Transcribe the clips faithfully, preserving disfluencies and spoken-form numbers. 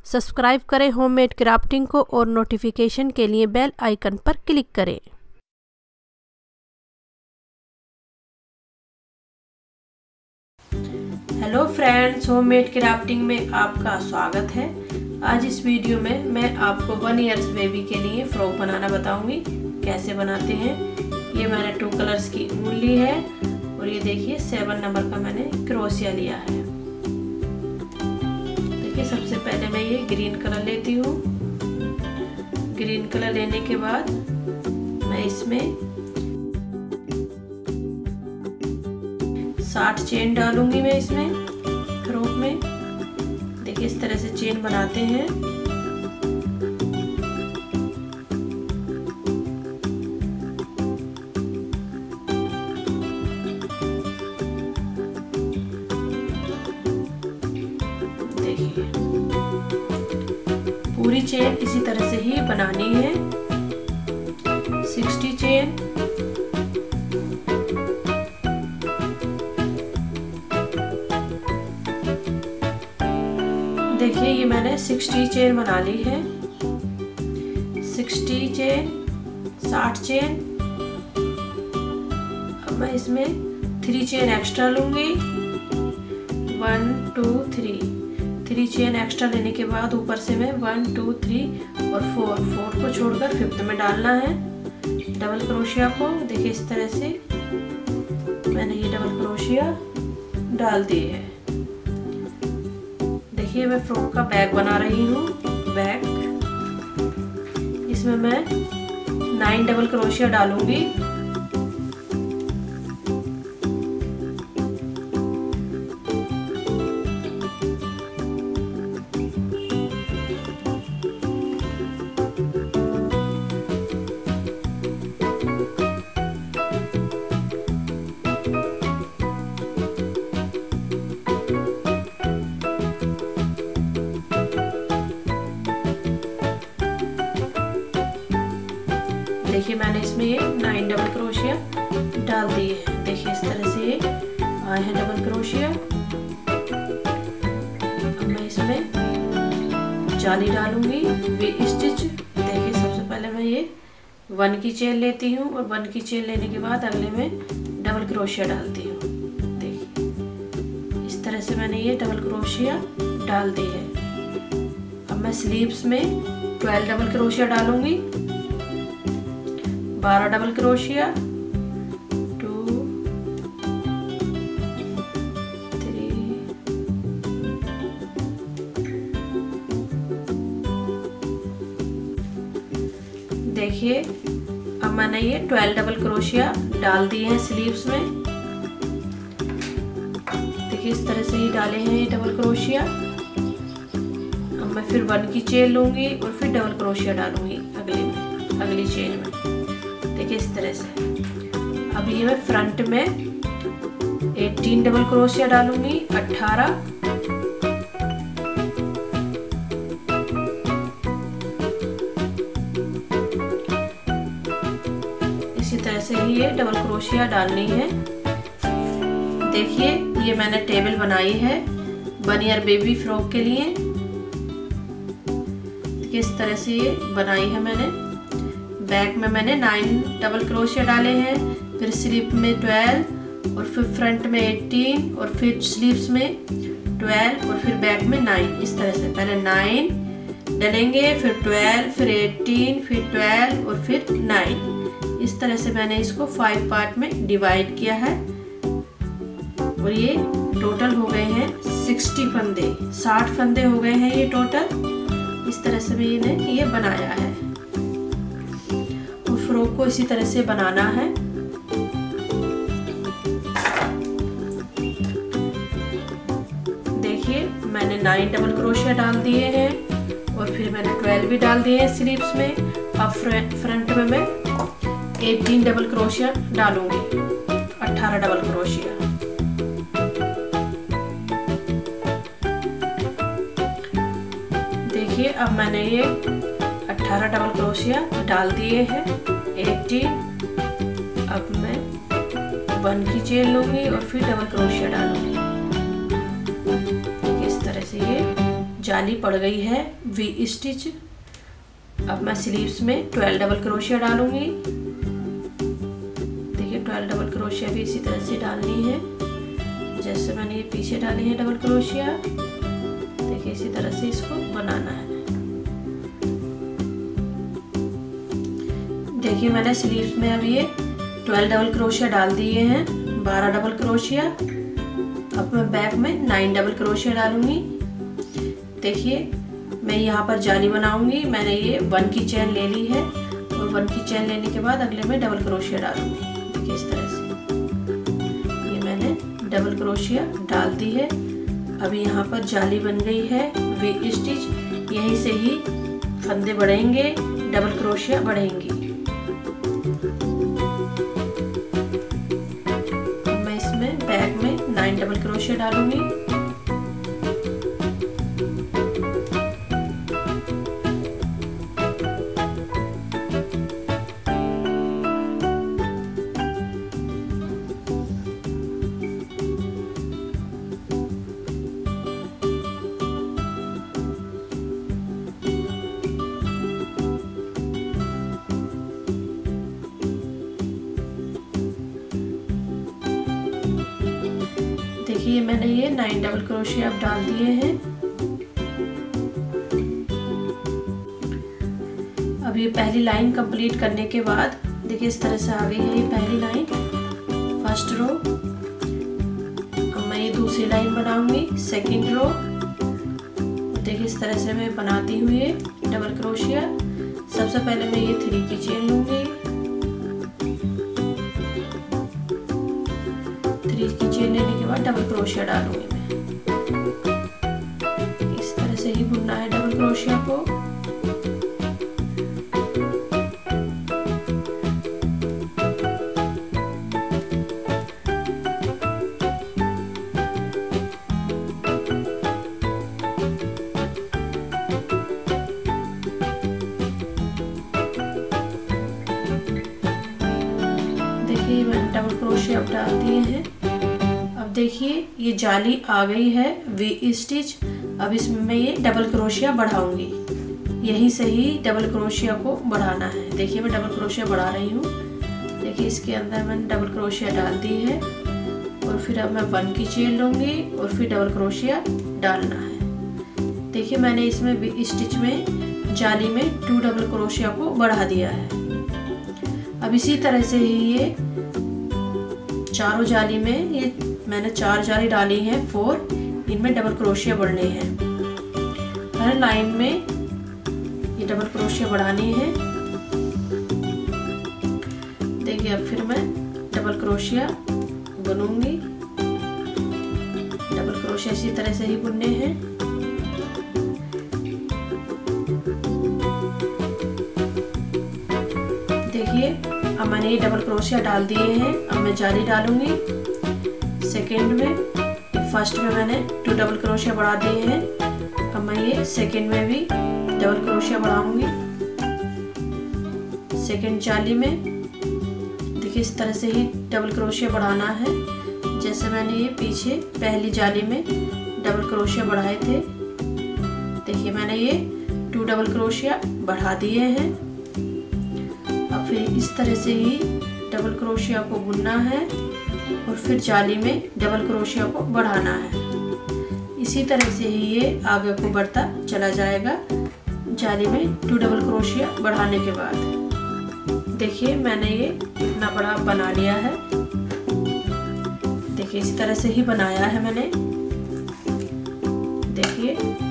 Subscribe करें homemade crafting को और नोटिफिकेशन के लिए बेल आइकन पर क्लिक करें। हेलो फ्रेंड्स, होममेड क्राफ्टिंग में आपका स्वागत है। आज इस वीडियो में मैं आपको वन ईयर्स बेबी के लिए फ्रॉक बनाना बताऊंगी कैसे बनाते हैं। ये मैंने टू कलर्स की ऊन ली है और ये देखिए सेवन नंबर का मैंने क्रोशिया लिया है। देखिए सबसे पहले मैं ये ग्रीन कलर लेती हूँ। ग्रीन कलर लेने के बाद मैं इसमें साठ चेन डालूंगी। मैं इसमें फ्रॉक में देखिए इस तरह से चेन बनाते हैं। देखिए पूरी चेन इसी तरह से ही बनानी है। सिक्सटी चेन देखिए ये मैंने सिक्सटी चेन बना ली है। सिक्सटी चेन, साठ चेन। अब मैं इसमें थ्री चेन एक्स्ट्रा लूंगी। One two three three chain extra लेने के बाद ऊपर से मैं वन टू थ्री और फोर फोर को छोड़कर फिफ्थ में डालना है डबल क्रोशिया को। देखिए इस तरह से मैंने ये डबल क्रोशिया डाल दी है। देखिए मैं फ्रॉक का बैग बना रही हूँ। बैग इसमें मैं नाइन डबल क्रोशिया डालूंगी। देखिए मैंने इसमें ये नाइन डबल क्रोशिया डाल दिए हैं। देखिए इस तरह से ये आए हैं डबल क्रोशिया। अब मैं इसमें जाली डालूंगी वी स्टिच। देखिए सबसे पहले मैं ये वन की चेन लेती हूँ और वन की चेन लेने के बाद अगले में डबल क्रोशिया डालती हूँ। देखिए इस तरह से मैंने ये डबल क्रोशिया डाल दी है। अब मैं स्लीव्स में ट्वेल्व डबल क्रोशिया डालूंगी। बारह डबल क्रोशिया, टू थ्री देखिए अब मैंने ये ट्वेल्व डबल क्रोशिया डाल दिए हैं स्लीव्स में। देखिए इस तरह से ही डाले हैं ये डबल क्रोशिया। अब मैं फिर वन की चेन लूंगी और फिर डबल क्रोशिया डालूंगी अगले में अगली चेन में। देखिए इस तरह से। अब ये मैं फ्रंट में अठारह डबल क्रोशिया डालूंगी। अठारह इसी तरह से ही ये डबल क्रोशिया डालनी है। देखिए ये मैंने टेबल बनाई है वन ईयर बेबी फ्रॉक के लिए। किस तरह से ये बनाई है मैंने। बैक में मैंने नाइन डबल क्रोशिया डाले हैं, फिर स्लीव में ट्वेल्व और फिर फ्रंट में अठारह और फिर स्लीव्स में ट्वेल्व और फिर बैक में नाइन। इस तरह से पहले नाइन डालेंगे, फिर ट्वेल्व, फिर अठारह, फिर ट्वेल्व और फिर नाइन। इस तरह से मैंने इसको फाइव पार्ट में डिवाइड किया है और ये टोटल हो गए हैं सिक्सटी फंदे, साठ फंदे हो गए हैं ये टोटल। इस तरह से मैंने ये बनाया है। फ्रॉक को इसी तरह से बनाना है। देखिए मैंने नाइन डबल क्रोशिया डाल दिए हैं और फिर मैंने ट्वेल्व भी डाल दिए हैं स्लीव्स में। अब फ्रंट में मैं अठारह डबल क्रोशिया डालूंगी। अठारह डबल क्रोशिया। देखिए अब मैंने ये अठारह डबल क्रोशिया डाल दिए हैं। अठारह। अब मैं वन की चेन लूंगी और फिर डबल क्रोशिया डालूंगी। इस तरह से ये जाली पड़ गई है वी स्टिच। अब मैं स्लीव्स में ट्वेल्व डबल क्रोशिया डालूंगी। देखिए ट्वेल्व डबल क्रोशिया भी इसी तरह से डालनी है जैसे मैंने ये पीछे डाली है डबल क्रोशिया। देखिए इसी तरह से इसको बनाना है। देखिए मैंने स्लीव्स में अब ये ट्वेल्व डबल क्रोशिया डाल दिए हैं, बारह डबल क्रोशिया। अब मैं बैक में नाइन डबल क्रोशिया डालूंगी। देखिए मैं यहाँ पर जाली बनाऊंगी। मैंने ये वन की चेन ले ली है और वन की चेन लेने के बाद अगले में डबल क्रोशिया डालूंगी। देखिए इस तरह से ये मैंने डबल क्रोशिया डाल दी है। अभी यहाँ पर जाली बन गई है वी स्टिच। यहीं से ही फंदे बढ़ेंगे, डबल क्रोशिया बढ़ेंगी। अब मैं इसमें बैक में नाइन डबल क्रोशिया डालूंगी। देखिए मैंने ये नाइन डबल क्रोशिया अब डाल दिए हैं। अब ये पहली लाइन कंप्लीट करने के बाद देखिए इस तरह से आ गई है ये पहली लाइन, फर्स्ट रो। अब मैं ये दूसरी लाइन बनाऊंगी, सेकंड रो। देखिए इस तरह से मैं बनाती हूँ ये डबल क्रोशिया। सबसे पहले मैं ये थ्री की चेन लूंगी, थ्री की चेन लेने के बाद डबल क्रोशिया डालूंगी मैं। इस तरह से ही बुनना है डबल क्रोशिया को। देखिए मैंने डबल क्रोशिया अब डाल दिए हैं। अब देखिए ये जाली आ गई है वी स्टिच। अब इसमें मैं ये डबल क्रोशिया बढ़ाऊंगी। यहीं से ही डबल क्रोशिया को बढ़ाना है। देखिए मैं डबल क्रोशिया बढ़ा रही हूँ। देखिए इसके अंदर मैंने डबल क्रोशिया डाल दी है और फिर अब मैं वन की चेन लूंगी और फिर डबल क्रोशिया डालना है। देखिए मैंने इसमें वी स्टिच में जाली में टू डबल क्रोशिया को बढ़ा दिया है। अब इसी तरह से ही ये चारों जाली में ये मैंने चार जाली डाली हैं, फोर, इनमें डबल क्रोशिया बढ़ने हैं। हर लाइन में ये डबल क्रोशिया बढ़ानी है। देखिए अब फिर मैं डबल क्रोशिया बुनूंगी। डबल क्रोशिया इसी तरह से ही बुनने हैं। देखिए अब मैंने ये डबल क्रोशिया डाल दिए हैं। अब मैं जाली डालूंगी सेकेंड में। फर्स्ट में मैंने टू डबल क्रोशिया बढ़ा दिए हैं। अब मैं ये सेकेंड में भी डबल क्रोशिया बढ़ाऊंगी सेकेंड जाली में। देखिए इस तरह से ही डबल क्रोशिया बढ़ाना है जैसे मैंने ये पीछे पहली जाली में डबल क्रोशिया बढ़ाए थे। देखिए मैंने ये टू डबल क्रोशिया बढ़ा दिए हैं। अब फिर इस तरह से ही डबल क्रोशिया को बुनना है और फिर जाली में डबल क्रोशिया को बढ़ाना है। इसी तरह से ही ये आगे को बढ़ता चला जाएगा जाली में टू डबल क्रोशिया बढ़ाने के बाद। देखिए मैंने ये इतना बड़ा बना लिया है। देखिए इसी तरह से ही बनाया है मैंने। देखिए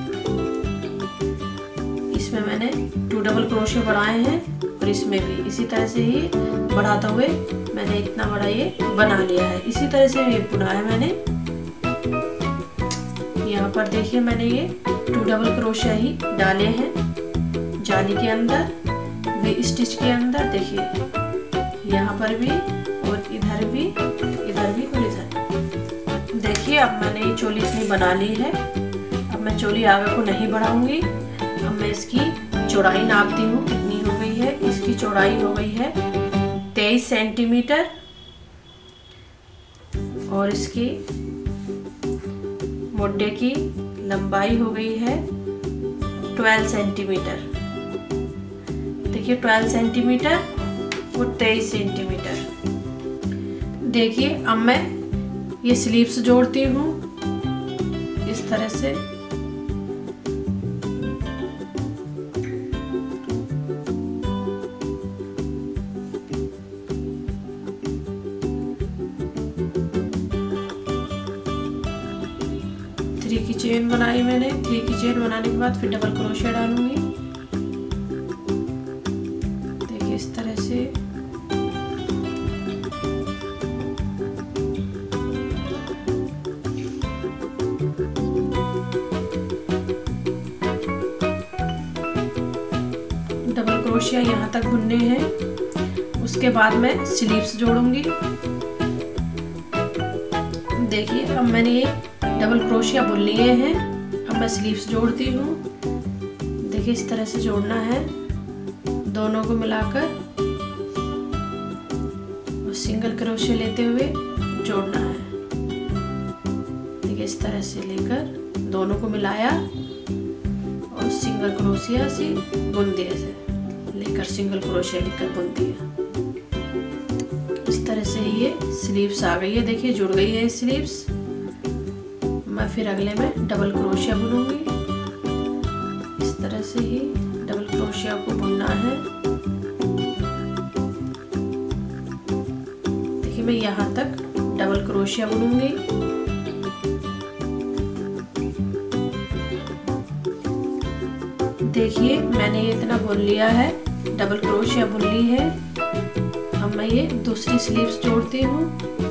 इसमें मैंने टू डबल क्रोशिया बढ़ाए हैं और इसमें भी इसी तरह से ही बढ़ाते हुए मैंने इतना बड़ा ये बना लिया है। इसी तरह से ये बुना है मैंने। यहाँ पर देखिए मैंने ये टू डबल क्रोशिया ही डाले हैं जाली के अंदर, वी स्टिच के अंदर। देखिए यहाँ पर भी और इधर भी, इधर भी और इधर। देखिए अब मैंने ये चोली इतनी बना ली है। अब मैं चोली आगे को नहीं बढ़ाऊंगी। अब मैं इसकी चौड़ाई नापती हूँ कितनी हो गई है। इसकी चौड़ाई हो गई है तेईस सेंटीमीटर और इसकी मोड्डे की लंबाई हो गई है ट्वेल्व सेंटीमीटर, देखिए ट्वेल्व सेंटीमीटर और तेईस सेंटीमीटर। देखिए अब मैं ये स्लीव्स जोड़ती हूँ इस तरह से। थ्री की चेन बनाई मैंने, थ्री की चेन बनाने के बाद फिर डबल क्रोशिया डालूंगी। देखिए इस तरह से। डबल क्रोशिया यहाँ तक बुनने हैं, उसके बाद मैं स्लीव्स जोड़ूंगी। देखिए अब मैंने ये डबल क्रोशिया बुन लिए हैं, अब मैं स्लीव्स जोड़ती हूँ। देखिए इस तरह से जोड़ना है, दोनों को मिलाकर और सिंगल क्रोशिया लेते हुए जोड़ना है। देखिए इस तरह से लेकर दोनों को मिलाया और सिंगल क्रोशिया से बुन दिया, से लेकर सिंगल क्रोशिया लेकर बुन दिया। इस तरह से ये स्लीव्स आ गई है। देखिए जुड़ गई है स्लीव्स। मैं फिर अगले में डबल क्रोशिया बुनूंगी। इस तरह से ही डबल क्रोशिया को बुनना है। देखिए मैं यहाँ तक डबल क्रोशिया बुनूंगी। देखिए मैंने ये इतना बुन लिया है, डबल क्रोशिया बुन ली है। अब मैं ये दूसरी स्लीव्स जोड़ती हूँ।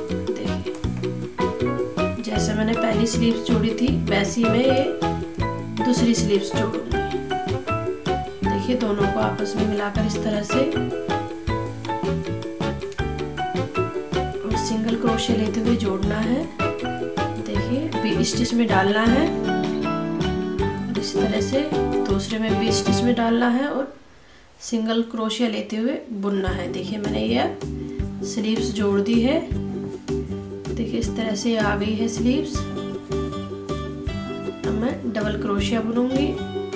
जैसे मैंने पहली स्लीव्स जोड़ी थी वैसी मैं ये दूसरी स्लीव्स जोड़ूंगी। देखिए दोनों को आपस में मिलाकर इस तरह से और सिंगल क्रोशिया लेते हुए जोड़ना है। देखिए बी स्टिच में डालना है और इस तरह से दूसरे में बी स्टिच में डालना है और सिंगल क्रोशिया लेते हुए बुनना है। देखिए मैंने ये स्लीव्स जोड़ दी है। देखिए इस तरह से आ गई है स्लीव्स। अब मैं डबल क्रोशिया बुनूंगी।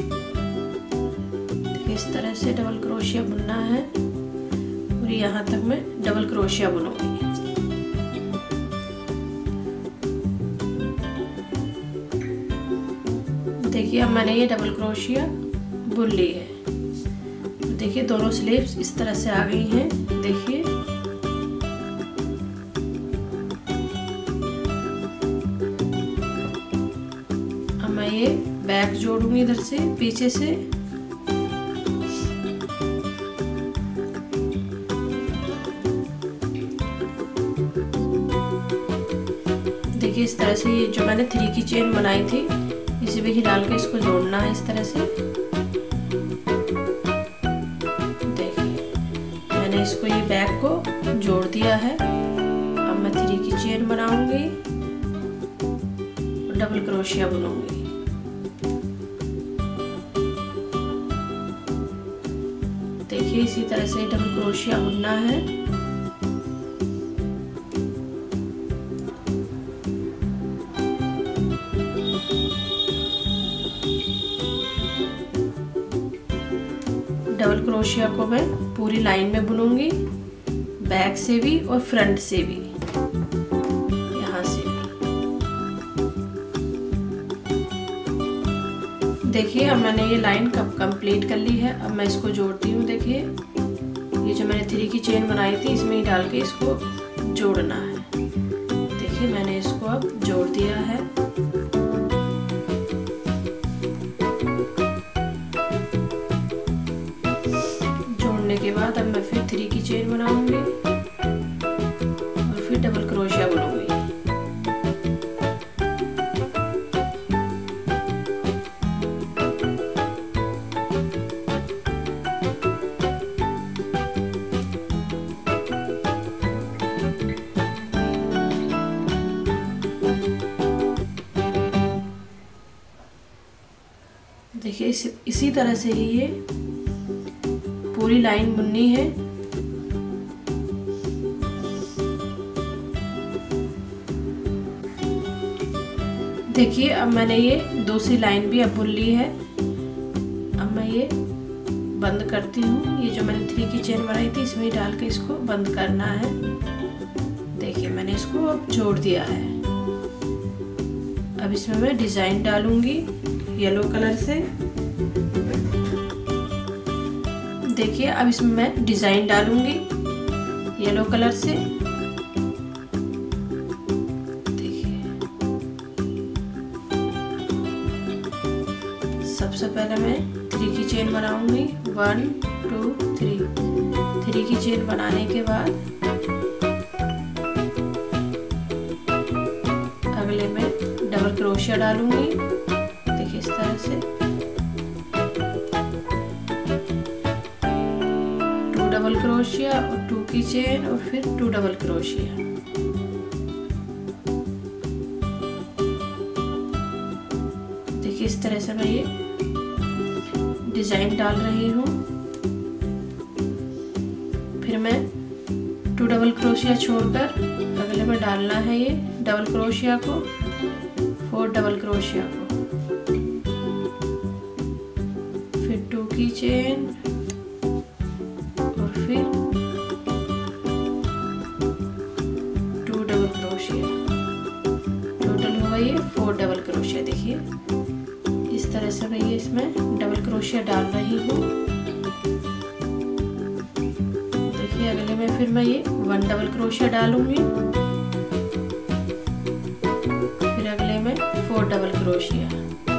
देखिए इस तरह से डबल क्रोशिया बुनना है और यहाँ तक मैं डबल क्रोशिया बुनूंगी। देखिए अब मैंने ये डबल क्रोशिया बुन ली है। देखिए दोनों स्लीव्स इस तरह से आ गई हैं। देखिए अब मैं ये बैक जोड़ूंगी इधर से पीछे से। देखिए इस तरह से ये जो मैंने थ्री की चेन बनाई थी इसी में ही डाल के इसको जोड़ना है इस तरह से। इसको ये बैक को जोड़ दिया है। अब मैं थ्री की चेन बनाऊंगी और डबल क्रोशिया बुनूंगी। देखिए इसी तरह से डबल क्रोशिया बुनना है। डबल क्रोशिया को मैं पूरी लाइन में बुनूंगी, बैक से भी और फ्रंट से भी, यहाँ से भी। देखिए अब मैंने ये लाइन कब कंप्लीट कर ली है। अब मैं इसको जोड़ती हूँ। देखिए ये जो मैंने थ्री की चेन बनाई थी इसमें ही डाल के इसको जोड़ना है। देखिए मैंने इसको अब जोड़ दिया है। के बाद अब मैं फिर थ्री की चेन बनाऊंगी और फिर डबल क्रोशिया बुनूंगी। देखिए इस, इसी तरह से ही ये पूरी लाइन बुननी है। देखिए अब मैंने ये दूसरी लाइन भी अब बुन ली है। अब मैं ये बंद करती हूँ। ये जो मैंने थ्री की चेन बनाई थी इसमें डाल के इसको बंद करना है। देखिए मैंने इसको अब जोड़ दिया है। अब इसमें मैं डिजाइन डालूंगी येलो कलर से। देखिए अब इसमें मैं डिजाइन डालूंगी येलो कलर से। देखिए सबसे पहले मैं थ्री की चेन बनाऊंगी। One two three. थ्री की चेन बनाने के बाद अगले में डबल क्रोशिया डालूंगी। देखिए इस तरह से टू डबल क्रोशिया और टू की चेन और फिर टू डबल क्रोशिया। देखिए इस तरह से मैं ये डिजाइन डाल रही हूँ। फिर मैं टू डबल क्रोशिया छोड़कर अगले में डालना है ये डबल क्रोशिया को, फोर डबल क्रोशिया को, फिर टू की चेन और फिर टू डबल क्रोशिया। टोटल हुआ ये फोर डबल क्रोशिया। देखिए इस तरह से मैं ये इसमें डबल क्रोशिया डाल रही हूँ। देखिए अगले में फिर मैं ये वन डबल क्रोशिया डालूंगी। फिर अगले में फोर डबल क्रोशिया।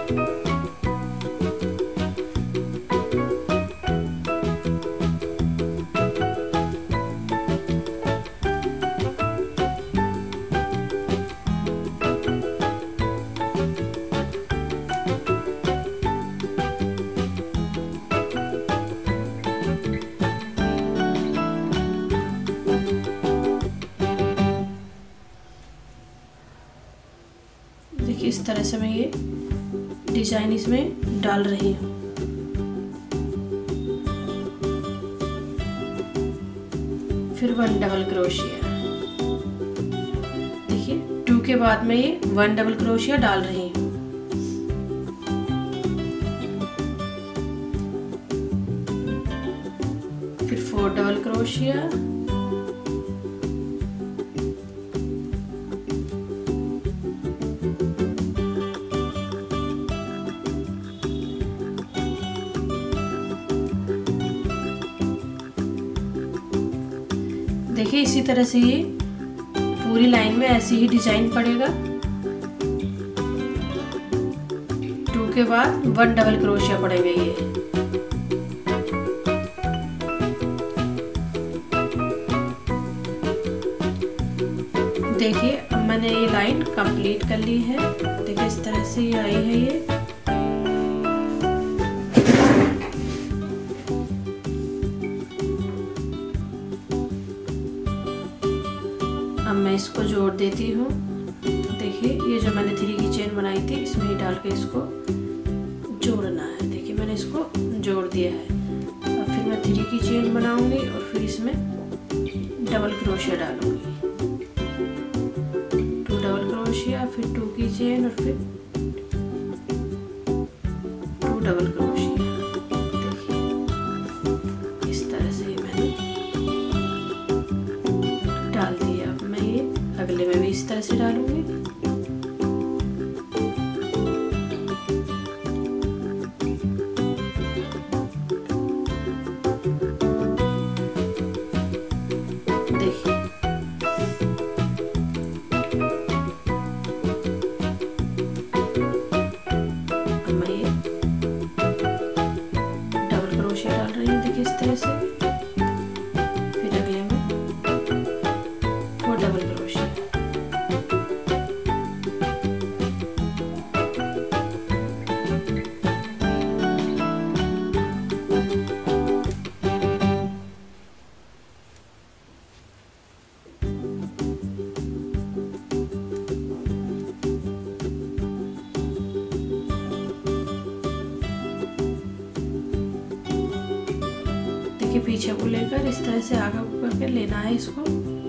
देखिए इस तरह से मैं ये डिजाइन इसमें डाल रही हूँ। फिर वन डबल क्रोशिया। देखिए टू के बाद मैं ये वन डबल क्रोशिया डाल रही हूँ। फिर फोर डबल क्रोशिया, देखिए इसी तरह से ये पूरी लाइन में ऐसे ही डिजाइन पड़ेगा। टू के बाद वन डबल क्रोशिया पड़ेगा ये। देखिए अब मैंने ये लाइन कंप्लीट कर ली है। देखिए इस तरह से ये आई है ये। अब मैं इसको जोड़ देती हूँ। देखिए ये जो मैंने थ्री की चेन बनाई थी इसमें ही डाल के इसको जोड़ना है। देखिए मैंने इसको जोड़ दिया है। अब फिर मैं थ्री की चेन बनाऊंगी और फिर इसमें डबल क्रोशिया डालूंगी। टू डबल क्रोशिया, फिर टू की चेन और फिर टू डबल क्रोशिया। देखिए इस तरह से मैंने डाल दिया। अब मैं ये अगले में भी इस तरह से डालूंगी। देखिए अब मैं ये डबल क्रोशिया डाल रही हूँ। देखिए इस तरह से। फिर अगले में फोर डबल क्रोशिया। देखिए पीछे को लेकर इस तरह से आगे करके लेना है इसको,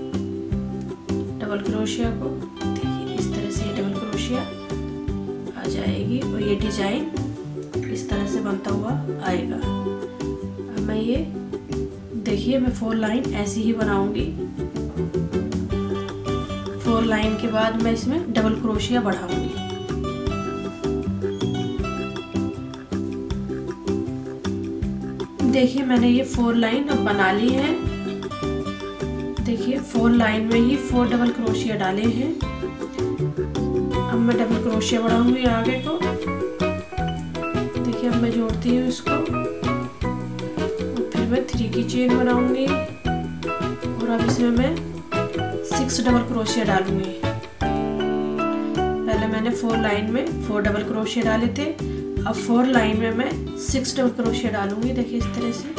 डबल क्रोशिया को। देखिए इस तरह से ये डबल क्रोशिया आ जाएगी और ये डिजाइन इस तरह से बनता हुआ आएगा। अब मैं ये देखिए मैं फोर लाइन ऐसी ही बनाऊंगी। फोर लाइन के बाद मैं इसमें डबल क्रोशिया बढ़ाऊंगी। देखिए मैंने ये फोर लाइन अब बना ली है। देखिए फोर लाइन में ही फोर डबल क्रोशिया डाले हैं। अब मैं डबल क्रोशिया बढ़ाऊंगी आगे को। देखिए अब मैं जोड़ती हूँ इसको और फिर मैं थ्री की चेन बनाऊंगी और अब इसमें मैं सिक्स डबल क्रोशिया डालूंगी। पहले मैंने फोर लाइन में फोर डबल क्रोशिया डाले थे, अब फोर लाइन में मैं सिक्स डबल क्रोशिया डालूंगी। देखिए इस तरह से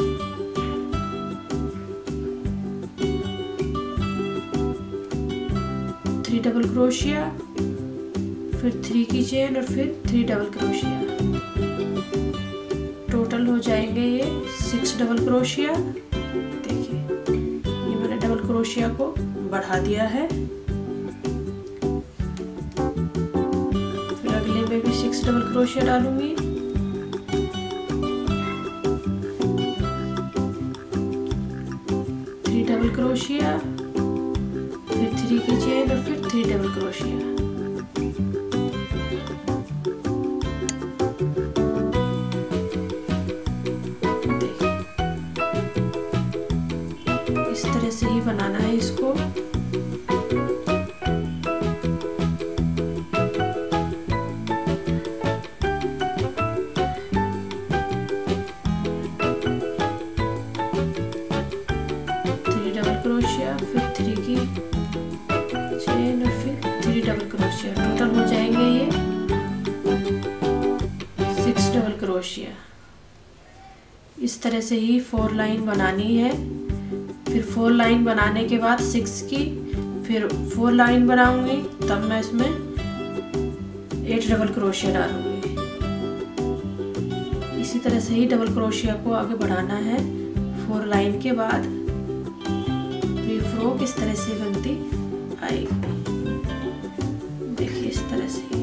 थ्री डबल क्रोशिया, फिर थ्री की चेन और फिर थ्री डबल क्रोशिया। टोटल हो जाएंगे ये सिक्स डबल क्रोशिया। देखिए ये मैंने डबल क्रोशिया को बढ़ा दिया है। फिर अगले में भी सिक्स डबल क्रोशिया डालूंगी। थ्री डबल क्रोशिया, फिर थ्री की चेन और फिर थ्री डबल क्रोशिया। इस तरह से ही बनाना है इसको। थ्री डबल क्रोशिया, फिर थ्री की चेन और फिर थ्री डबल क्रोशिया। टोटल हो जाएंगे ये सिक्स डबल क्रोशिया। इस तरह से ही फोर लाइन बनानी है। फिर फोर लाइन बनाने के बाद सिक्स की फिर फोर लाइन बनाऊंगी, तब मैं इसमें एट डबल क्रोशिया डालूंगी। इसी तरह से ही डबल क्रोशिया को आगे बढ़ाना है। फोर लाइन के बाद ये फ्रॉक इस तरह से बनती आएगी। देखिए इस तरह से।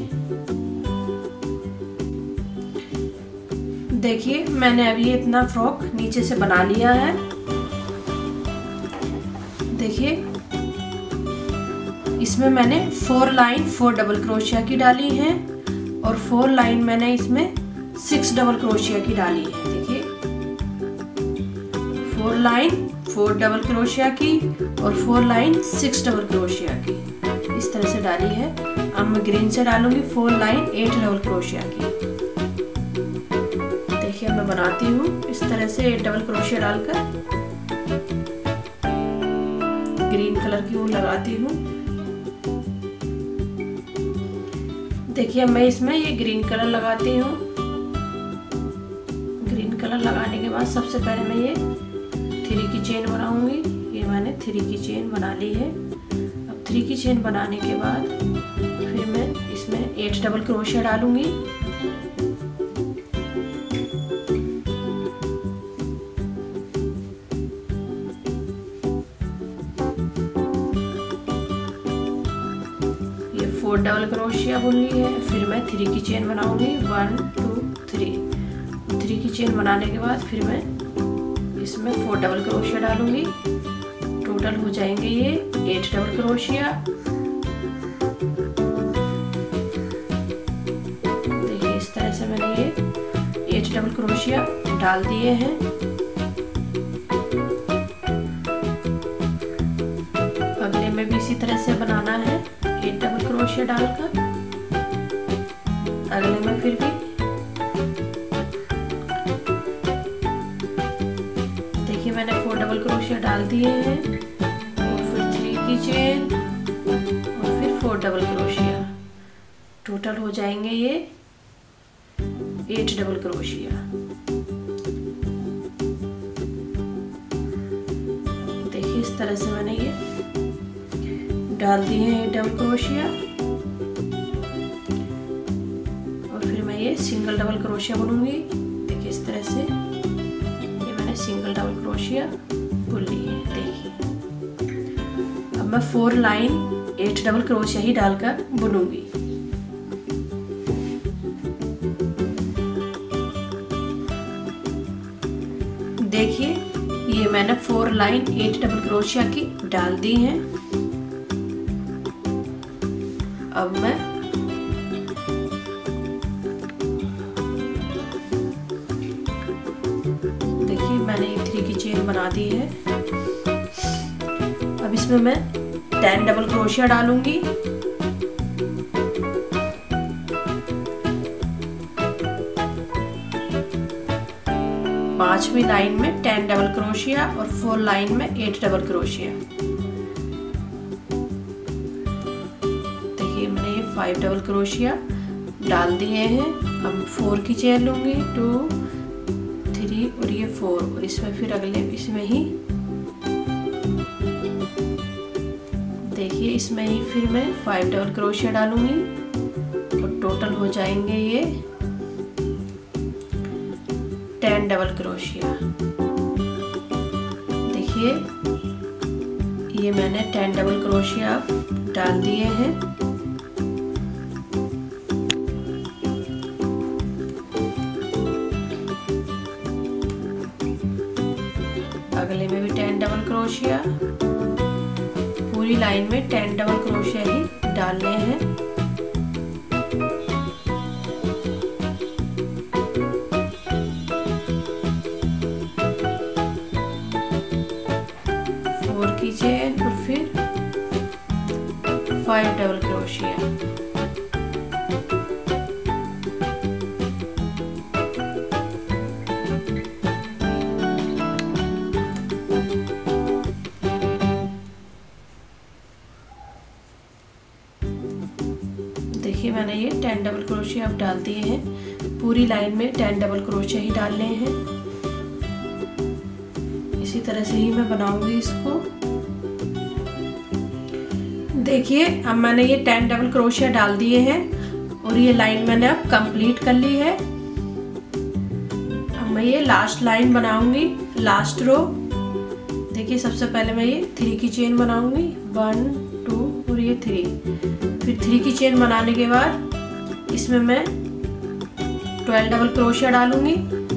देखिए मैंने अभी इतना फ्रॉक नीचे से बना लिया है। देखिए इसमें मैंने फोर लाइन फोर डबल क्रोशिया की डाली है और फोर लाइन मैंने इसमें सिक्स डबल क्रोशिया की डाली है। देखिए फोर लाइन फोर डबल क्रोशिया की और फोर लाइन सिक्स डबल क्रोशिया की इस तरह से डाली है। अब मैं ग्रीन से डालूंगी फोर लाइन एट डबल क्रोशिया की। देखिए मैं बनाती हूँ इस तरह से एट डबल क्रोशिया डालकर ग्रीन कलर की ऊन लगाती हूँ। देखिए मैं इसमें ये ग्रीन कलर लगाती हूँ। ग्रीन कलर लगाने के बाद सबसे पहले मैं ये थ्री की चेन बनाऊंगी। ये मैंने थ्री की चेन बना ली है। अब थ्री की चेन बनाने के बाद फिर मैं इसमें एट डबल क्रोशिया डालूंगी। फोर डबल क्रोशिया बुननी है। फिर मैं थ्री की चेन बनाऊंगी, वन टू थ्री। थ्री की चेन बनाने के बाद फिर मैं इसमें फोर डबल क्रोशिया डालूंगी। टोटल हो जाएंगे ये एट डबल क्रोशिया। देखिए इस तरह से मैंने ये एट डबल क्रोशिया डाल दिए हैं। अगले में भी इसी तरह से बनाना है, एट डबल क्रोशिया डालकर। अगले में फिर भी देखिए मैंने फोर डबल क्रोशिया डाल दिए हैं और फिर थ्री की चेन और फिर फोर डबल क्रोशिया। टोटल हो जाएंगे ये एट डबल क्रोशिया। देखिए इस तरह से मैंने ये डाल दिए हैं डबल क्रोशिया और फिर मैं ये सिंगल डबल क्रोशिया बुनूंगी। देखिए इस तरह से ये मैंने सिंगल डबल क्रोशिया बुन ली है। देखिए अब मैं फोर लाइन एट डबल क्रोशिया ही डालकर बुनूंगी। देखिए ये मैंने फोर लाइन एट डबल क्रोशिया की डाल दी हैं। अब मैं देखिए मैंने ये थ्री की चेन बना दी है। अब इसमें मैं टेन डबल क्रोशिया डालूंगी। पांचवी लाइन में टेन डबल क्रोशिया और फोर लाइन में एट डबल क्रोशिया। देखिए मैंने ये फाइव डबल क्रोशिया डाल दिए हैं। अब फोर की चेन लूंगी, टू थ्री और ये फोर, और इसमें फिर अगले इसमें ही देखिए इसमें ही फिर मैं फाइव डबल क्रोशिया डालूंगी और टोटल हो जाएंगे ये टेन डबल क्रोशिया। देखिए ये मैंने टेन डबल क्रोशिया डाल दिए हैं। अगले में भी टेन डबल क्रोशिया, पूरी लाइन में टेन डबल क्रोशिया ही डालने हैं। की चेन और फिर फाइव डबल क्रोशिया। देखिए मैंने ये टेन डबल क्रोशिया अब डाल दिए हैं। पूरी लाइन में टेन डबल क्रोशिया ही डालने हैं। इसी तरह से ही मैं बनाऊंगी इसको। देखिए अब मैंने ये टेन डबल क्रोशिया डाल दिए हैं और ये लाइन मैंने अब कंप्लीट कर ली है। अब मैं ये लास्ट लाइन बनाऊंगी, लास्ट रो। देखिए सबसे पहले मैं ये थ्री की चेन बनाऊंगी, वन टू और ये थ्री। फिर थ्री की चेन बनाने के बाद इसमें मैं ट्वेल्व डबल क्रोशिया डालूंगी।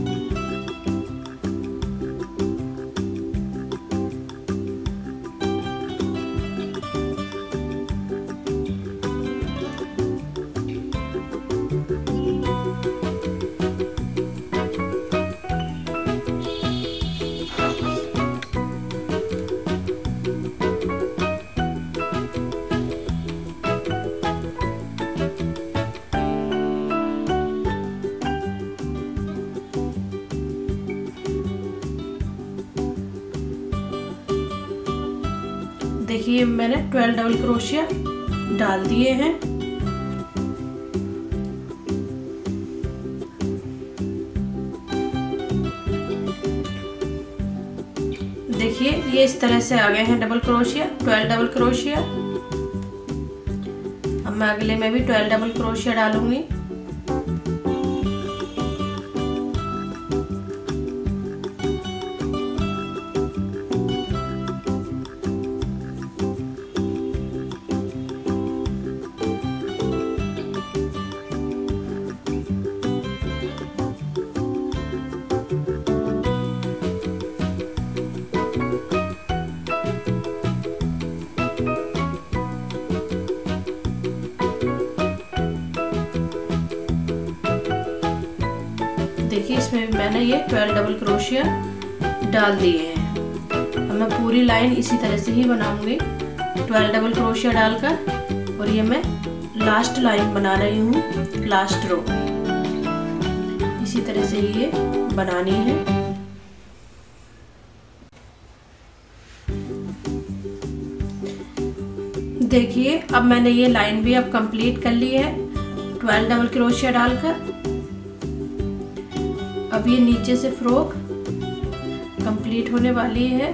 देखिए मैंने ट्वेल्व डबल क्रोशिया डाल दिए हैं। देखिए ये इस तरह से आ गए हैं डबल क्रोशिया, ट्वेल्व डबल क्रोशिया। अब मैं अगले में भी ट्वेल्व डबल क्रोशिया डालूंगी। देखिए इसमें भी मैंने ये ट्वेल्व डबल क्रोशिया डाल दिए हैं। अब मैं पूरी लाइन इसी तरह से ही बनाऊंगी, ट्वेल्व डबल क्रोशिया डालकर। और ये मैं लास्ट लाइन बना रही हूँ, लास्ट रो। इसी तरह से ये बनानी है। देखिए अब मैंने ये लाइन भी अब कंप्लीट कर ली है ट्वेल्व डबल क्रोशिया डालकर। अब ये नीचे से फ्रॉक कंप्लीट होने वाली है।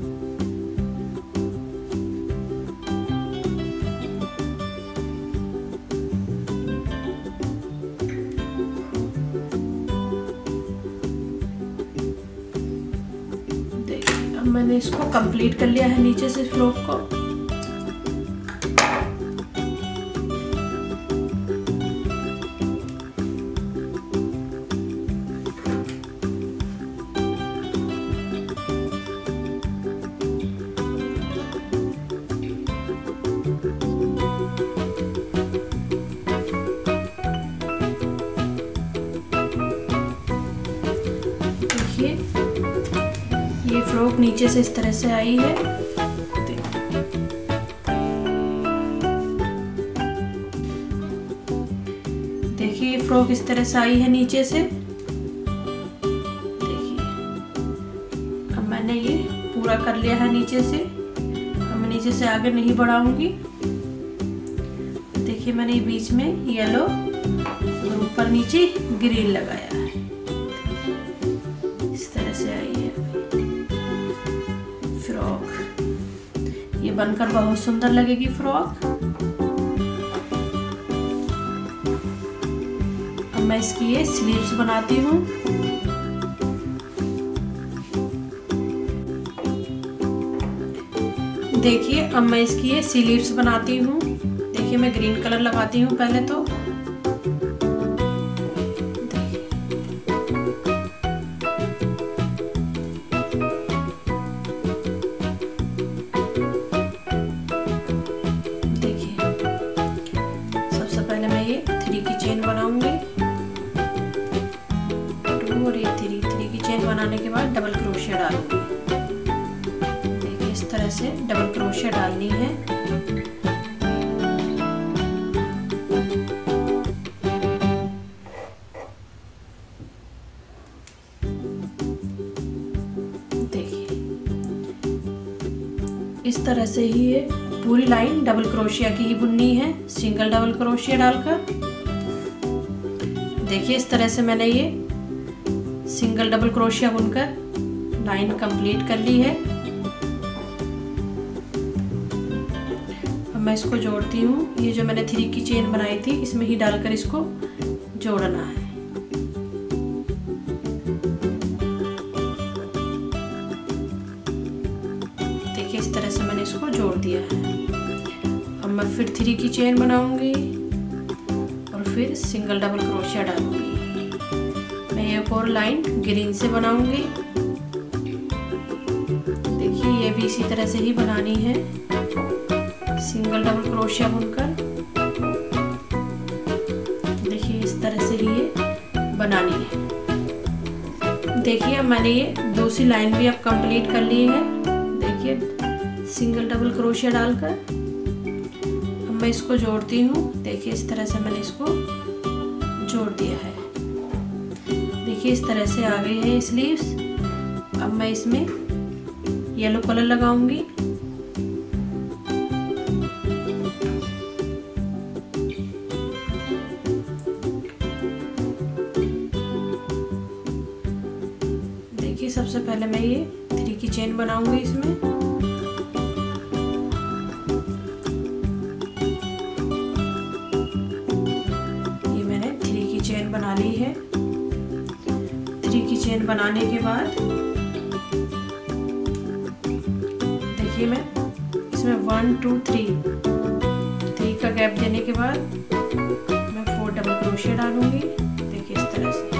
देखिए अब मैंने इसको कंप्लीट कर लिया है नीचे से फ्रॉक को। देखिए ये फ्रॉक नीचे से इस तरह से आई है। देखिए ये फ्रॉक इस तरह से आई है नीचे से। देखिए अब मैंने ये पूरा कर लिया है नीचे से। अब मैं नीचे से आगे नहीं बढ़ाऊंगी। देखिए मैंने ये बीच में येलो और ऊपर नीचे ग्रीन लगाया है। इस तरह से आई है फ्रॉक। ये बनकर बहुत सुंदर लगेगी फ्रॉक। अब मैं इसकी ये स्लीव्स बनाती हूँ। देखिए अब मैं इसकी ये स्लीव्स बनाती हूँ। देखिए मैं ग्रीन कलर लगाती हूँ पहले तो। देखिए सबसे पहले मैं ये थ्री की चेन बनाऊंगी। टू और ये थ्री थ्री की चेन बनाने के बाद डबल क्रोशिया डालूंगी। देखिए इस तरह से डबल क्रोशिया डालनी है। इस तरह से ही ये पूरी लाइन डबल क्रोशिया की ही बुननी है, सिंगल डबल क्रोशिया डालकर। देखिए इस तरह से मैंने ये सिंगल डबल क्रोशिया बुनकर लाइन कंप्लीट कर ली है। अब मैं इसको जोड़ती हूँ। ये जो मैंने थ्री की चेन बनाई थी इसमें ही डालकर इसको जोड़ना है। इस तरह से मैंने इसको जोड़ दिया है। अब मैं फिर थ्री की चेन बनाऊंगी और फिर सिंगल डबल क्रोशिया डालूंगी। मैं एक और लाइन ग्रीन से बनाऊंगी। देखिए ये भी इसी तरह से ही बनानी है, सिंगल डबल क्रोशिया बुनकर। देखिए इस तरह से ही ये बनानी है। देखिए अब मैंने ये दूसरी लाइन भी अब कंप्लीट कर ली है। देखिए सिंगल डबल क्रोशिया डालकर अब मैं इसको जोड़ती हूँ। देखिए इस तरह से मैंने इसको जोड़ दिया है। देखिए इस तरह से आ गई है स्लीव्स। अब मैं इसमें येलो कलर लगाऊंगी। देखिए सबसे पहले मैं ये थ्री की चेन बनाऊंगी इसमें। बना ली है। थ्री की चेन बनाने के बाद देखिए मैं इसमें वन टू थ्री थ्री का गैप देने के बाद मैं फोर डबल क्रोशिया डालूंगी। देखिए इस तरह से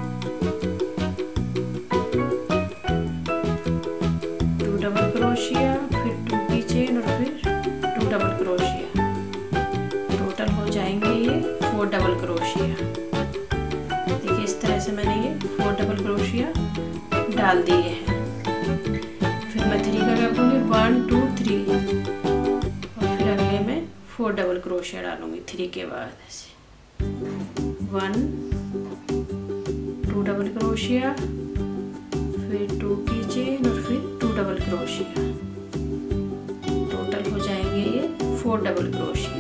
टू डबल क्रोशिया, फिर टू की चेन और फिर टू डबल क्रोशिया। टोटल हो जाएंगे ये फोर डबल क्रोशिया। इस तरह से मैंने ये फोर डबल क्रोशिया डाल दिए हैं। फिर मैं थ्री का गैप दूंगी, वन टू थ्री और फिर अगले में फोर डबल क्रोशिया डालूंगी। थ्री के बाद ऐसे वन टू डबल क्रोशिया, फिर टू की चेन और फिर टू डबल क्रोशिया। टोटल हो जाएंगे ये फोर डबल क्रोशिया।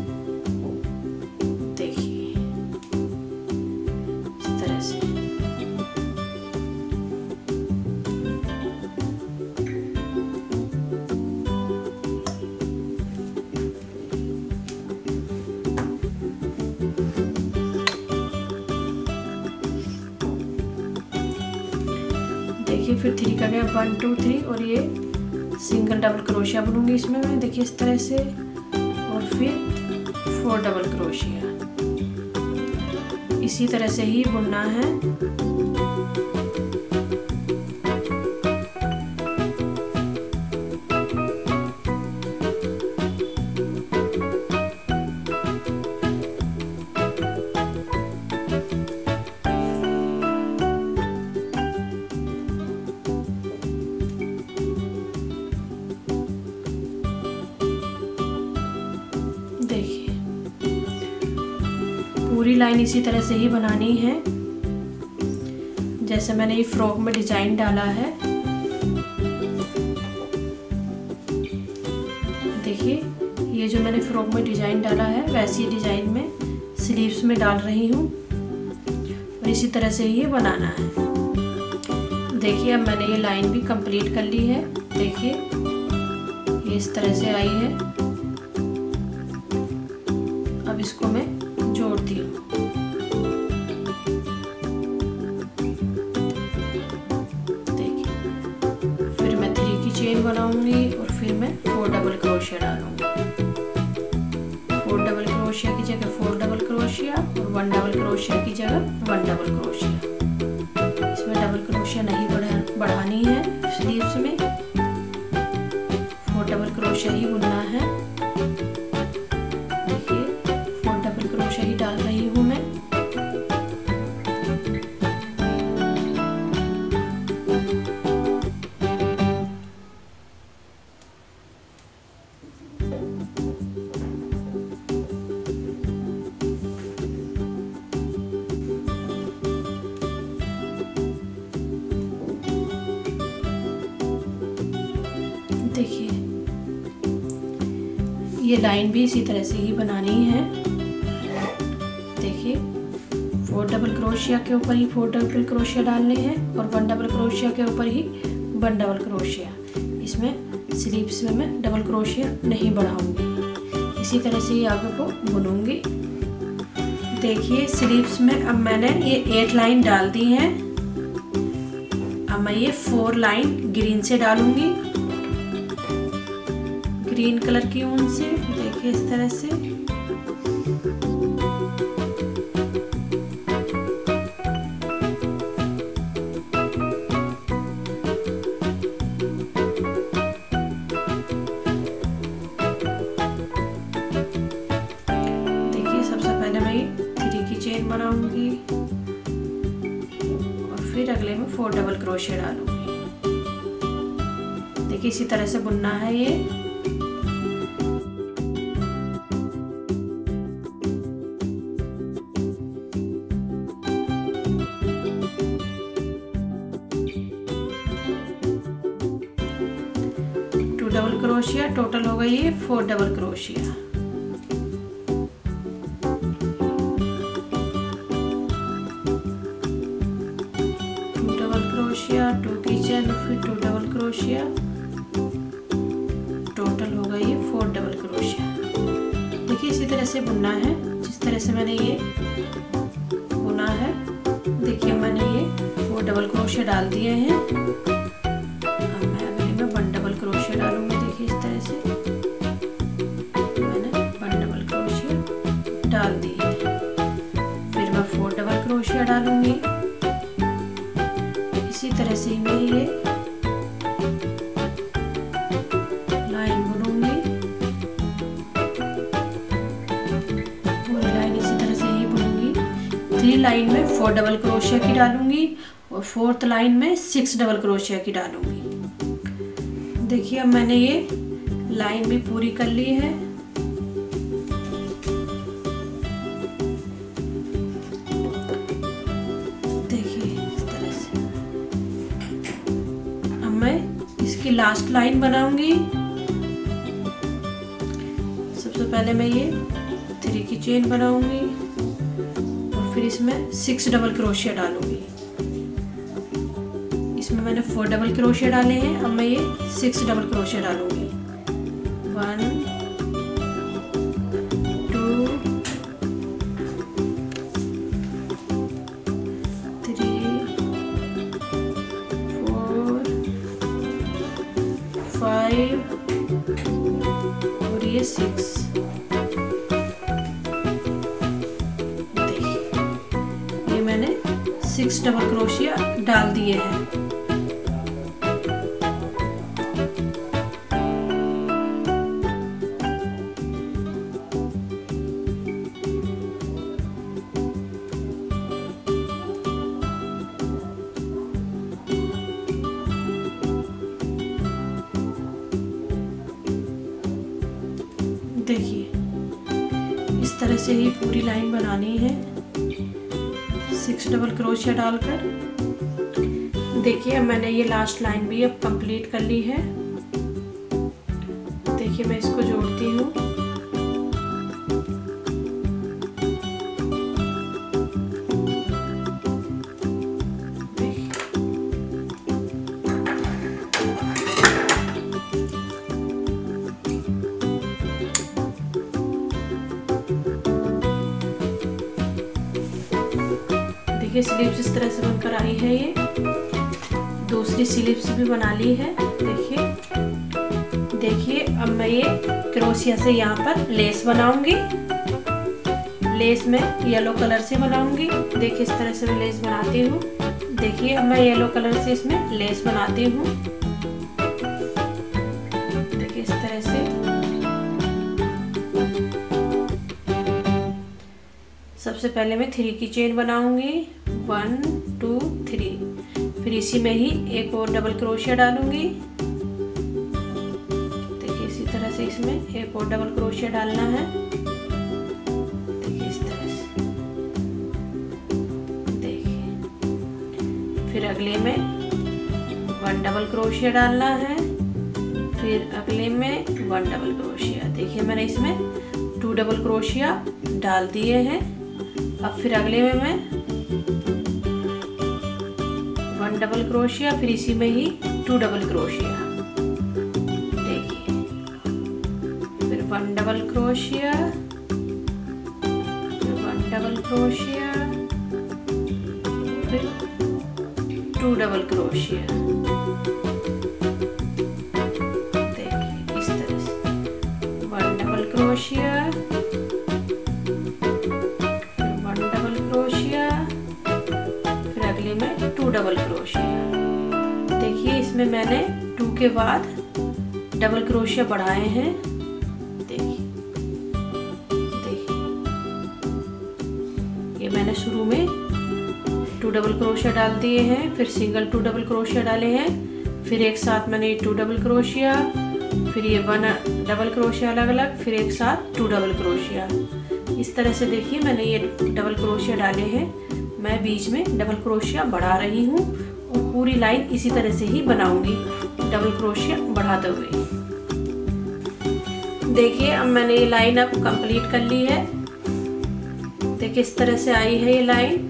देखिए फिर थ्री का गैप वन टू थ्री और ये सिंगल डबल क्रोशिया बुनूंगी इसमें मैं। देखिए इस तरह से और फिर फोर डबल क्रोशिया। इसी तरह से ही बुनना है। पूरी लाइन इसी तरह से ही बनानी है जैसे मैंने ये फ्रॉक में डिजाइन डाला है। देखिए ये जो मैंने फ्रॉक में डिजाइन डाला है वैसी डिजाइन में स्लीव्स में डाल रही हूँ और इसी तरह से ये बनाना है। देखिए अब मैंने ये लाइन भी कंप्लीट कर ली है। देखिए ये इस तरह से आई है। अब इसको मैं जोड़ती हूँ। देखिए फिर मैं थ्री की चेन बनाऊंगी और फिर मैं फोर डबल क्रोशिया डालूंगी। फोर डबल क्रोशिया की जगह फोर डबल क्रोशिया और वन डबल क्रोशिया की जगह वन डबल क्रोशिया। इसमें डबल क्रोशिया नहीं बढ़ा बढ़ानी है स्लीव्स में, फोर डबल क्रोशिया ही बुनना है। देखिए फोर डबल क्रोशिया ही डाल रही हूँ मैं। देखिए ये लाइन भी इसी तरह से ही बनानी है। देखिए फोर डबल क्रोशिया के ऊपर ही फोर डबल क्रोशिया डालने हैं और वन डबल क्रोशिया के ऊपर ही वन डबल क्रोशिया। इसमें स्लीव्स में मैं डबल क्रोशिया नहीं बढ़ाऊंगी, इसी तरह से ही आगे को बुनूंगी। देखिए स्लीव्स में अब मैंने ये एट लाइन डाल दी है। अब मैं ये फोर लाइन ग्रीन से डालूंगी, ग्रीन कलर की ऊन से। देखिए इस तरह से देखिए सबसे पहले मैं ये थ्री की चेन बनाऊंगी और फिर अगले में फोर डबल क्रोशिया डालूंगी। देखिए इसी तरह से बुनना है ये। डबल क्रोशिया टोटल हो गई है फोर डबल क्रोशिया। टू डबल क्रोशिया, टू की चेन, फिर टू डबल क्रोशिया, टोटल हो गई है फोर डबल क्रोशिया। देखिए इसी तरह से बुनना है जिस तरह से मैंने ये बुना है। देखिए मैंने ये फोर डबल क्रोशिया डाल दिए हैं। डालूंगी। देखिए इस तरह से मैंने वन डबल क्रोशिया डाल दी है। फिर मैं फोर डबल क्रोशिया डालूंगी। इसी तरह से मैं ये लाइन बुनूंगी। पूरी लाइन इसी तरह से ही बुनूंगी। थ्री लाइन में फोर डबल क्रोशिया की डालूंगी और फोर्थ लाइन में सिक्स डबल क्रोशिया की डालूंगी। देखिए अब मैंने ये लाइन भी पूरी कर ली है। देखिए इस तरह से अब मैं इसकी लास्ट लाइन बनाऊंगी। सबसे पहले मैं ये थ्री की चेन बनाऊंगी और फिर इसमें सिक्स डबल क्रोशिया डालूंगी। इसमें मैंने फोर डबल क्रोशिया डाले हैं। अब मैं ये सिक्स डबल क्रोशिया डालूंगी। One, two, three, four, five और ये सिक्स। देखिए ये मैंने सिक्स डबल क्रोशिया डाल दिए हैं। देखिए इस तरह से ही पूरी लाइन बनानी है। सिक्स डबल क्रोशिया डालकर। देखिए मैंने ये लास्ट लाइन भी अब कंप्लीट कर ली है। देखिए मैं इसको जोड़ती हूँ। देखिए स्लीव्स इस तरह से बनकर आई है। ये दूसरी स्लीव्स भी बना ली है। देखिए देखिए अब मैं ये क्रोशिया से यहाँ पर लेस बनाऊंगी। लेस में येलो कलर से बनाऊंगी। देखिए इस तरह से मैं लेस बनाती हूँ। देखिए अब मैं येलो कलर से इसमें लेस बनाती हूँ। देखिए इस तरह से सबसे पहले मैं थ्री की चेन बनाऊंगी, वन टू थ्री। फिर इसी में ही एक और डबल क्रोशिया डालूंगी। देखिए इसी तरह से इसमें एक और डबल क्रोशिया डालना है। देखिए इस तरह से। देखिए फिर अगले में वन डबल क्रोशिया डालना है। फिर अगले में वन डबल क्रोशिया। देखिए मैंने इसमें टू डबल क्रोशिया डाल दिए हैं। अब फिर अगले में मैं वन डबल क्रोशिया, फिर इसी में ही टू डबल क्रोशिया। देखिए फिर वन डबल क्रोशिया, फिर वन डबल क्रोशिया, फिर टू डबल क्रोशिया। देखिए इस तरह से वन डबल क्रोशिया, टू डबल क्रोशिया। देखिए इसमें मैंने टू के बाद डबल क्रोशिया बढ़ाए हैं। देखिए देखिए ये मैंने शुरू में टू डबल क्रोशिया डाल दिए हैं, फिर सिंगल टू डबल क्रोशिया डाले हैं, फिर एक साथ मैंने टू डबल क्रोशिया, फिर ये वन डबल क्रोशिया अलग अलग, फिर एक साथ टू डबल क्रोशिया। इस तरह से देखिए मैंने ये डबल क्रोशिया डाले हैं। मैं बीच में डबल क्रोशिया बढ़ा रही हूँ और पूरी लाइन इसी तरह से ही बनाऊंगी डबल क्रोशिया बढ़ाते हुए। देखिए अब मैंने ये लाइन अब कंप्लीट कर ली है। देखिए इस तरह से आई है ये लाइन।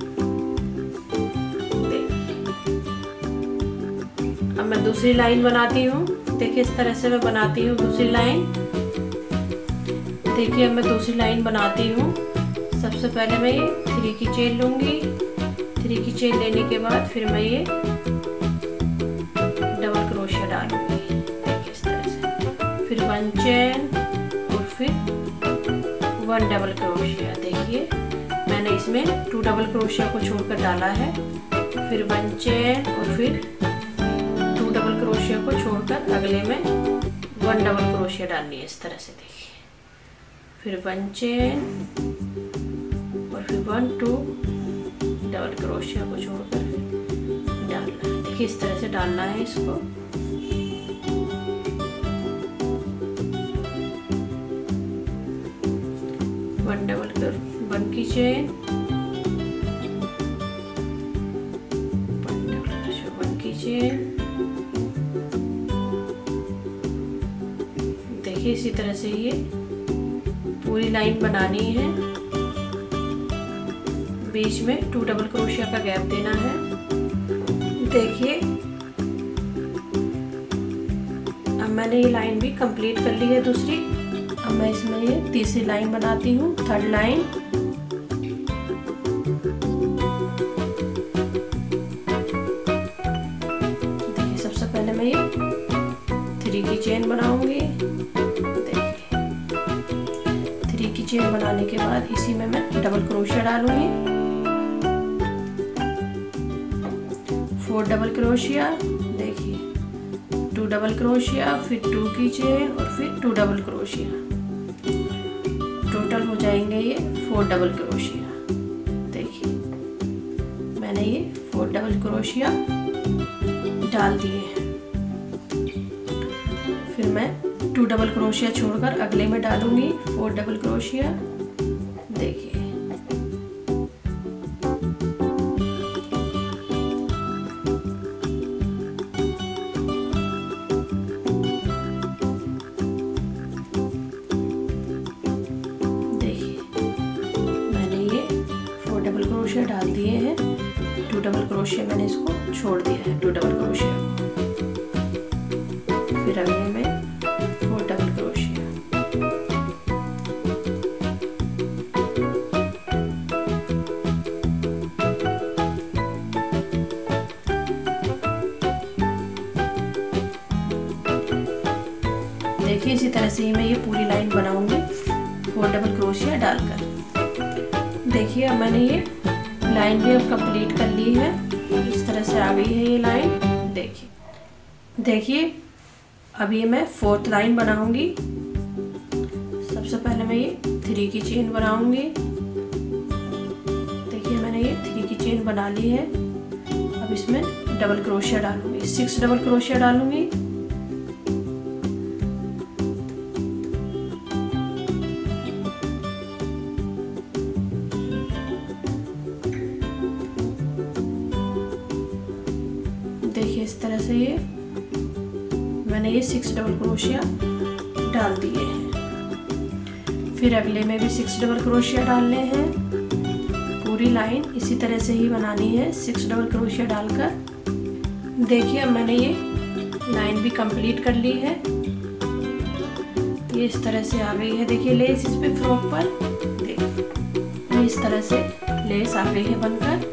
अब मैं दूसरी लाइन बनाती हूँ। देखिए इस तरह से मैं बनाती हूँ दूसरी लाइन। देखिए अब मैं दूसरी लाइन बनाती हूँ। सबसे पहले मैं ये थ्री की चेन लूंगी। थ्री की चेन लेने के बाद फिर मैं ये डबल क्रोशिया डालूंगी। देखिए इस तरह से, फिर वन चेन और फिर वन डबल क्रोशिया। देखिए मैंने इसमें टू डबल क्रोशिया को छोड़कर डाला है। फिर वन चेन और फिर टू डबल क्रोशिया को छोड़कर अगले में वन डबल क्रोशिया डालनी है इस तरह से। देखिए फिर वन चेन और फिर वन टू डबल क्रोशिया को छोड़कर फिर डालना है। देखिए इस तरह से डालना है इसको। वन डबल कर वन की चेन, वन डबल क्रोशिया, वन की चेन। देखिए इसी तरह से ये पूरी लाइन बनानी है। बीच में टू डबल क्रोशिया का गैप देना है। देखिए अब मैंने ये लाइन भी कंप्लीट कर ली है दूसरी। अब मैं इसमें ये तीसरी लाइन बनाती हूँ, थर्ड लाइन। देखिए सबसे पहले मैं ये थ्री की चेन बनाऊंगी। थ्री की चेन बनाने के बाद इसी में मैं डबल क्रोशिया डालूंगी। फोर डबल क्रोशिया। देखिए टू डबल क्रोशिया, फिर टू की चेन और फिर टू डबल क्रोशिया। टोटल हो जाएंगे ये फोर डबल क्रोशिया। देखिए मैंने ये फोर डबल क्रोशिया डाल दिए हैं। फिर मैं टू डबल क्रोशिया छोड़कर अगले में डालूंगी फोर डबल क्रोशिया। देखिए क्रोशिया मैंने इसको छोड़ दिया है, टू डबल क्रोशिया। फिर अगले में फोर डबल क्रोशिया। देखिए इसी तरह से ही मैं ये पूरी लाइन बनाऊंगी फोर डबल क्रोशिया डालकर। देखिए अब मैंने ये लाइन भी अब कंप्लीट कर ली है, इस तरह से आ गई है ये लाइन। देखिए देखिए अब ये मैं फोर्थ लाइन बनाऊंगी। सबसे पहले मैं ये थ्री की चेन बनाऊंगी। देखिए मैंने ये थ्री की चेन बना ली है। अब इसमें डबल क्रोशिया डालूंगी, सिक्स डबल क्रोशिया डालूंगी। देखिए इस तरह से ये मैंने ये सिक्स डबल क्रोशिया डाल दिए हैं। फिर अगले में भी सिक्स डबल क्रोशिया डालने हैं। पूरी लाइन इसी तरह से ही बनानी है, सिक्स डबल क्रोशिया डालकर। देखिए अब मैंने ये लाइन भी कंप्लीट कर ली है। ये इस तरह से आ गई है। देखिए लेस इस पे फ्रॉक पर, देखिए इस तरह से लेस आ गई है बनकर।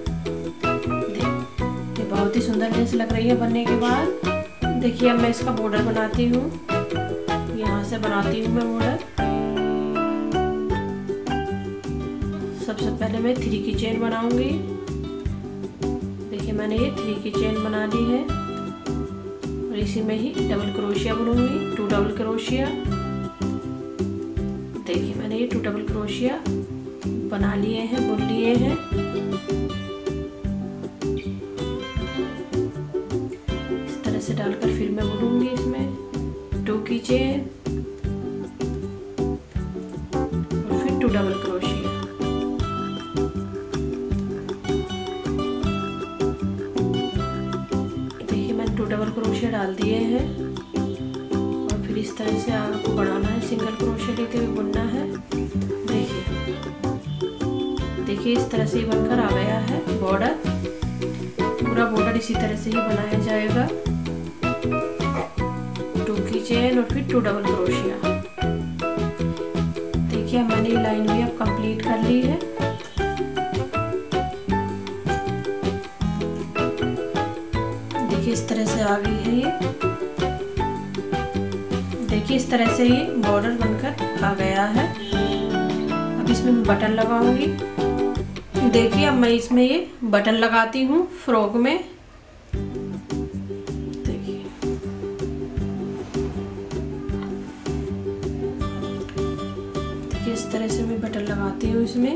बहुत ही सुंदर लेस लग रही है बनने के बाद। देखिए अब मैं इसका बॉर्डर बनाती हूँ, यहाँ से बनाती हूँ मैं बॉर्डर। सबसे पहले मैं थ्री की चेन बनाऊंगी। देखिए मैंने ये थ्री की चेन बना ली है और इसी में ही डबल क्रोशिया बुनूंगी, टू डबल क्रोशिया। देखिए मैंने ये टू डबल क्रोशिया बना लिए हैं, बुन लिए हैं। से डालकर फिर मैं बुनूंगी इसमें टू की चेन और फिर टू डबल क्रोशिया। देखिए मैंने टू डबल क्रोशिया डाल दिए हैं और फिर इस तरह से आपको बढ़ाना है, सिंगल क्रोशिया लेते हुए बुनना है। देखिए देखिए इस तरह से ही बनकर आ गया है बॉर्डर। पूरा बॉर्डर इसी तरह से ही बनाया जाएगा, चेन और फिर टू डबल क्रोशिया। देखिए अब मैंने ये लाइन भी अब कंप्लीट कर ली है। देखिए इस तरह से आ गई है ये। देखिए इस तरह से ये बॉर्डर बनकर आ गया है। अब इसमें मैं बटन लगाऊंगी। देखिए अब मैं इसमें ये बटन लगाती हूँ फ्रॉक में। इस तरह से मैं बटन लगाती हूँ इसमें।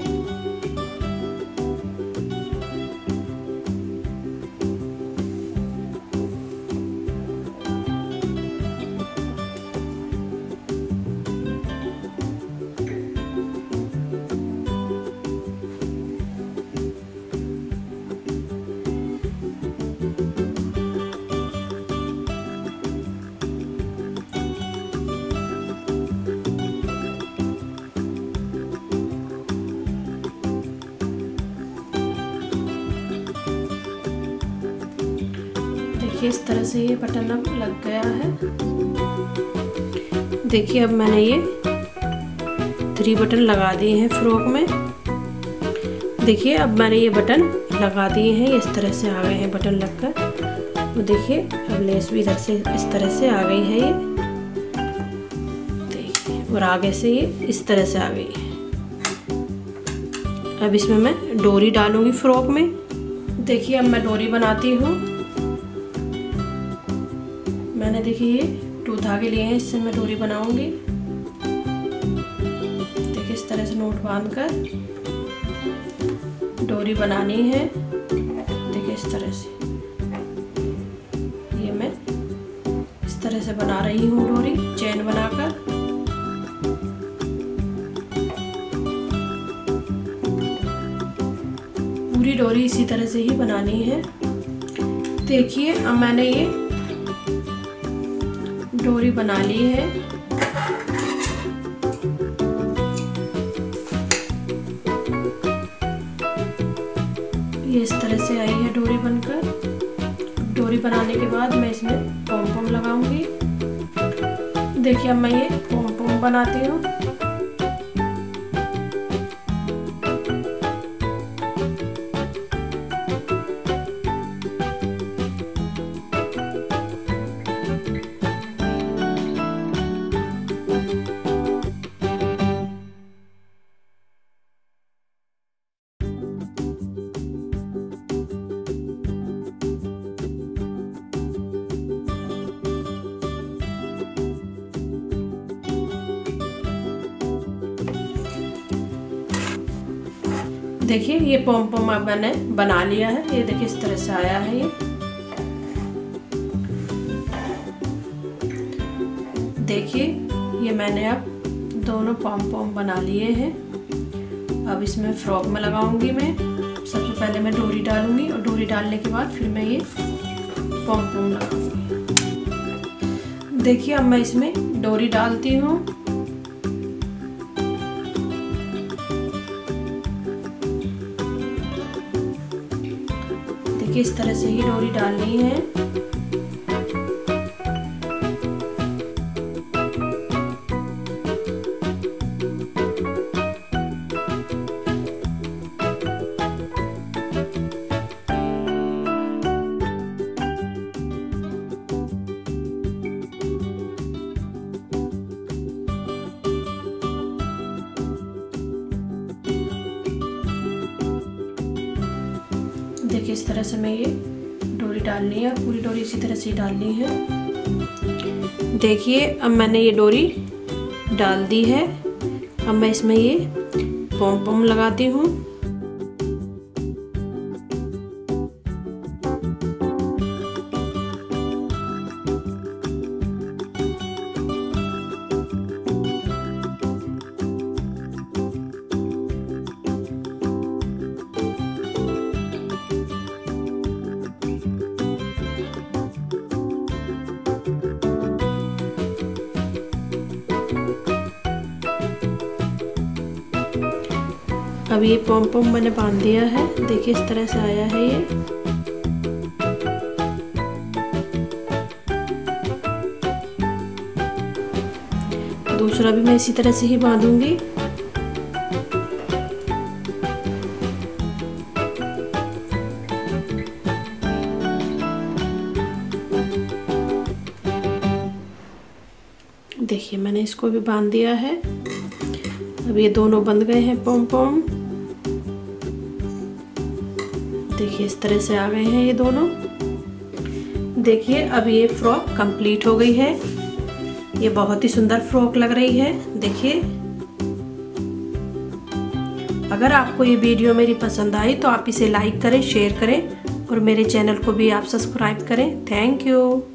देखिए इस तरह से ये बटन अब लग गया है। देखिए अब मैंने ये थ्री बटन लगा दिए हैं फ्रॉक में। देखिए अब मैंने ये बटन लगा दिए हैं, इस तरह से आ गए हैं बटन लगकर। तो देखिए अब लेस भी इधर से इस तरह से आ गई है ये। देखिए और आगे से ये इस तरह से आ गई है। अब इसमें मैं डोरी डालूंगी फ्रॉक में। देखिए अब मैं डोरी बनाती हूँ। मैंने देखिए ये टू धागे लिए हैं, इससे मैं डोरी बनाऊंगी। देखिए इस तरह से नोट बांधकर डोरी बनानी है। देखिए इस तरह से ये मैं इस तरह से बना रही हूँ डोरी, चेन बनाकर। पूरी डोरी इसी तरह से ही बनानी है। देखिए अब मैंने ये डोरी बना ली है। ये इस तरह से आई है डोरी बनकर। बनाने के बाद मैं इसमें पॉम पॉम लगाऊंगी। देखिए अब मैं ये पॉम पॉम बनाती हूँ। देखिए ये पॉम पॉम अब मैंने बना लिया है। ये देखिए इस तरह से आया है ये। देखिए ये मैंने अब दोनों पॉम पॉम बना लिए हैं। अब इसमें फ्रॉक में लगाऊंगी मैं। सबसे पहले मैं डोरी डालूंगी और डोरी डालने के बाद फिर मैं ये पॉम पॉम लगाऊंगी। देखिए अब मैं इसमें डोरी डालती हूँ। इस तरह से ही डोरी डालनी है। देखिए इस तरह से मैं ये डोरी डालनी है, पूरी डोरी इसी तरह से डालनी है। देखिए अब मैंने ये डोरी डाल दी है। अब मैं इसमें ये पॉम पॉम लगाती हूँ। अब ये पॉम पॉम मैंने बांध दिया है। देखिए इस तरह से आया है ये। दूसरा भी मैं इसी तरह से ही बांधूंगी। देखिए मैंने इसको भी बांध दिया है। अब ये दोनों बंध गए हैं पॉम पॉम। देखिए इस तरह से आ गए हैं ये दोनों। देखिए अब ये फ्रॉक कंप्लीट हो गई है। ये बहुत ही सुंदर फ्रॉक लग रही है। देखिए अगर आपको ये वीडियो मेरी पसंद आई तो आप इसे लाइक करें, शेयर करें और मेरे चैनल को भी आप सब्सक्राइब करें। Thank you.